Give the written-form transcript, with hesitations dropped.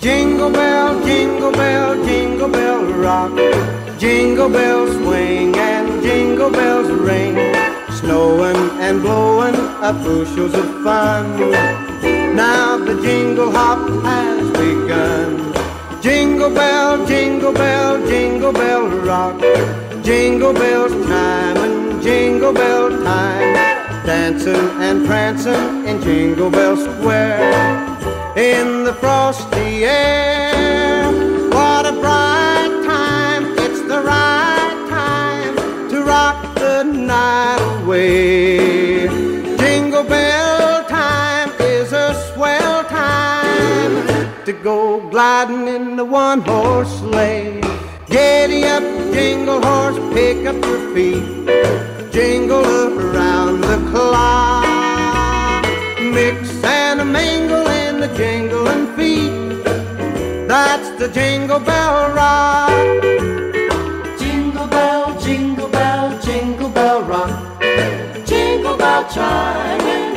Jingle bell, jingle bell, jingle bell rock. Jingle bells swing and jingle bells ring. Snowing and blowing up bushels of fun. Now the jingle hop has begun. Jingle bell, jingle bell, jingle bell rock. Jingle bells chime and jingle bell time. Dancing and prancing in Jingle Bell Square. In the frosty air, what a bright time. It's the right time to rock the night away. Jingle bell time is a swell time to go gliding in the one-horse sleigh. Giddy up, jingle horse, pick up your feet. Jingle around the clock. Mix and a mingle in the jingling feet. That's the Jingle Bell Rock. Jingle bell, jingle bell, jingle bell rock. Jingle bell chime in